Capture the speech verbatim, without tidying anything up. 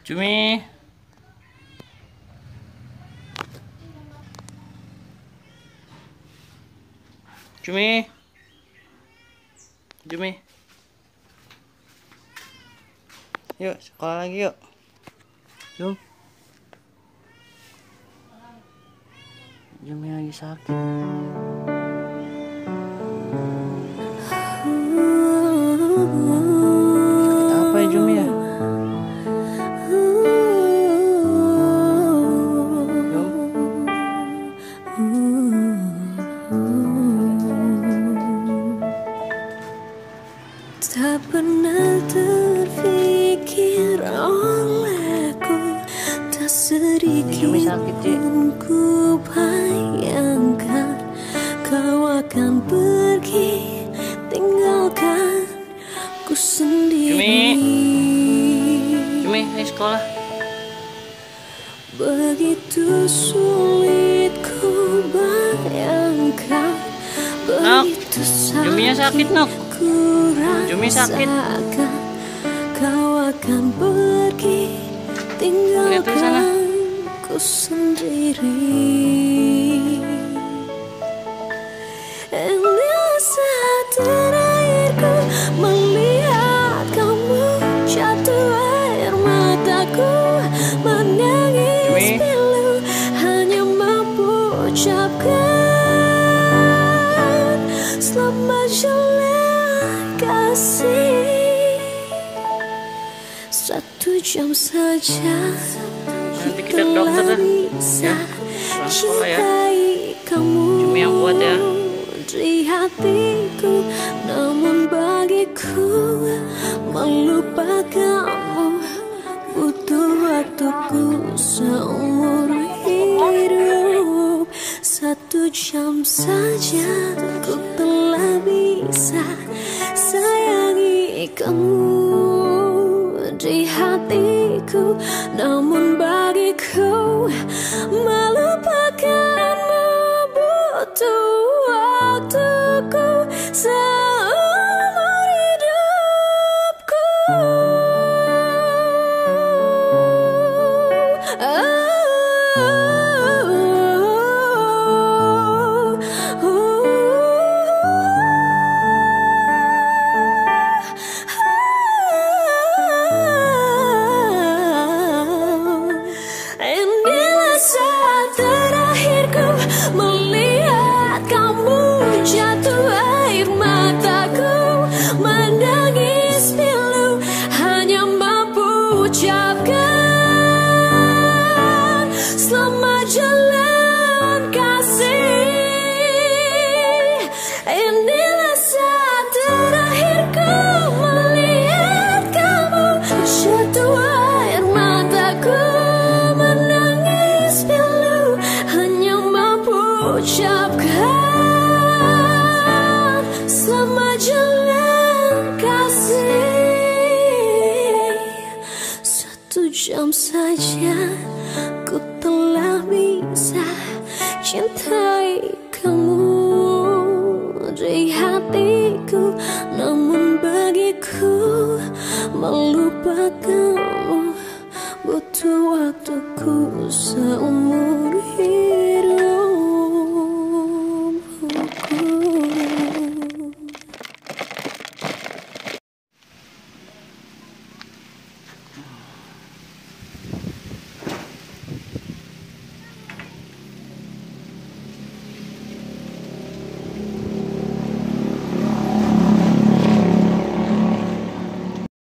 Cumi. Cumi. Cumi. Yuk, sekolah lagi yuk. Jom. Cumi lagi sakit. Sakit apa ya Cumi ya? Tak pernah terfikir olehku, tak sedikit pun ku bayangkan kau akan pergi tinggalkan ku sendiri. Cumi, Cumi, ayo sekolah. Begitu sulit ku bayangkan, begitu Cuminya sakit, Nok. Cumi sakit. Kau akan pergi tinggalkan ku sendiri. Inilah saat terakhirku melihat kamu jatuh air mataku menangis pilu hanya mampu ucapkan selamat jalan kasih. Satu jam saja nanti kita ke dokter dah ya, pulang ya. Kamu Cumi yang kuat ya di hatiku, namun bagiku melupakanmu butuh waktuku seumur hidup. Satu jam saja ku telah bisa sayangi kamu di hatiku, namun bagiku melupakanmu butuh waktuku seumur hidupku. Oh. Melihat kamu jatuh air mataku menangis pilu hanya mampu ucapkan selamat jalan kasih. Inilah saat terakhirku melihat kamu jatuh air mataku menangis pilu hanya ucapkan selamat jalan kasih. Satu jam saja ku telah bisa cintai kamu di hatiku, namun bagiku melupakanmu butuh waktuku seumur hidup.